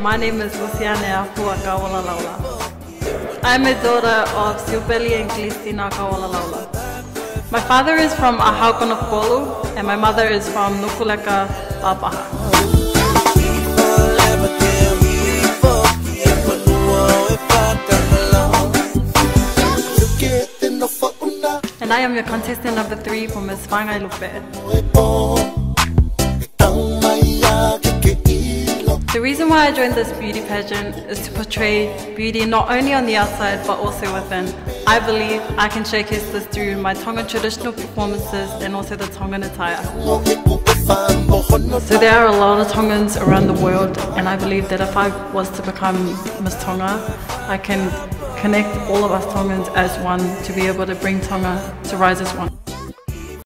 my name is Luciane Apua Kawalalaula. I'm a daughter of Siupeli and Glistina Kawalalaula. My father is from Ahaukonopolu and my mother is from Nukuleka, Papaha. And I am your contestant number 3 for Miss Whangai Lupe. The reason why I joined this beauty pageant is to portray beauty not only on the outside but also within. I believe I can showcase this through my Tongan traditional performances and also the Tongan attire. So there are a lot of Tongans around the world, and I believe that if I was to become Miss Tonga, I can connect all of us Tongans as one to be able to bring Tonga to rise as one.